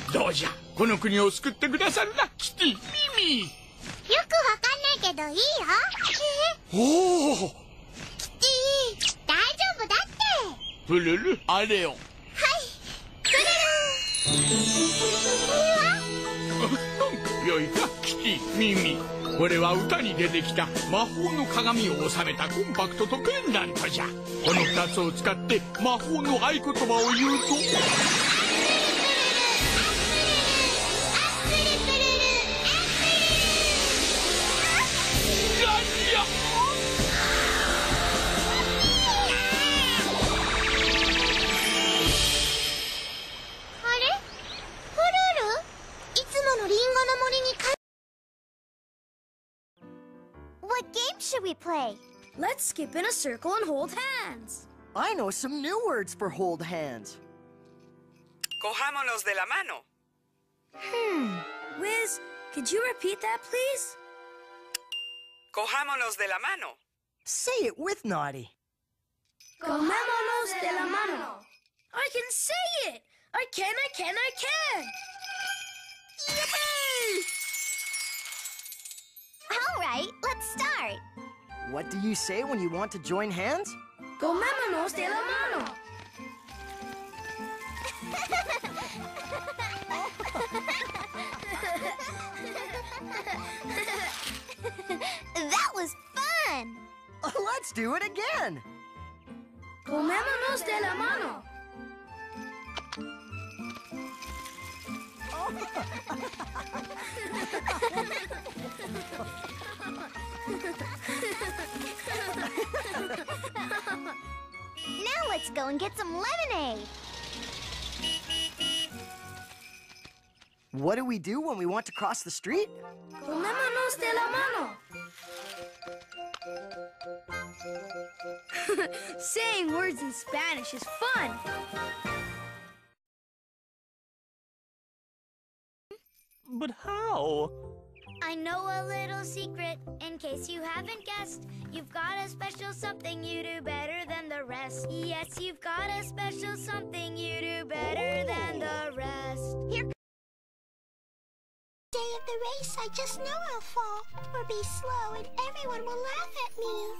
どうじゃこの国を救ってくださるなキティミミ。 よくわかんないけどいいよ。 おおキティ大丈夫だって。 プルルあれを。 はいプルル。これはなんか良いかキティミミ。これは歌に出てきた魔法の鏡を収めたコンパクトとペンダントじゃ。この2つを使って魔法の合言葉を言うと What game should we play? Let's skip in a circle and hold hands. I know some new words for hold hands. Cojámonos de la mano. Whizz, could you repeat that, please? Cojámonos de la mano. Say it with Naughty. Cojámonos de la mano. I can say it! I can! Yippee! All right, let's start. What do you say when you want to join hands? Cojámonos de la mano. That was fun. Let's do it again. Cojámonos de la mano. Now let's go and get some lemonade. What do we do when we want to cross the street? Cojámonos de la mano. Saying words in Spanish is fun. But how? I know a little secret, in case you haven't guessed. You've got a special something you do better than the rest. Yes, you've got a special something you do better than the rest. Here. Day of the race, I just know I'll fall or be slow, and everyone will laugh at me.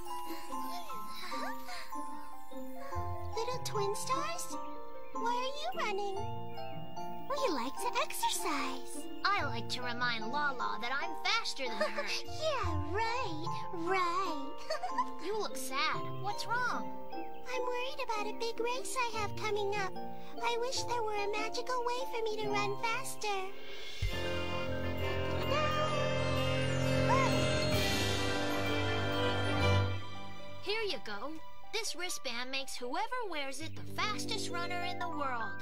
Little twin stars, why are you running? We like to exercise. I like to remind Lala that I'm faster than her. Yeah, right. You look sad. What's wrong? I'm worried about a big race I have coming up. I wish there were a magical way for me to run faster. Here you go. This wristband makes whoever wears it the fastest runner in the world.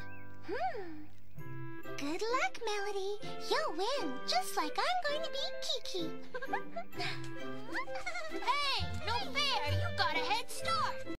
Good luck, Melody. You'll win, just like I'm going to beat Kiki. Hey, no fair. You got a head start.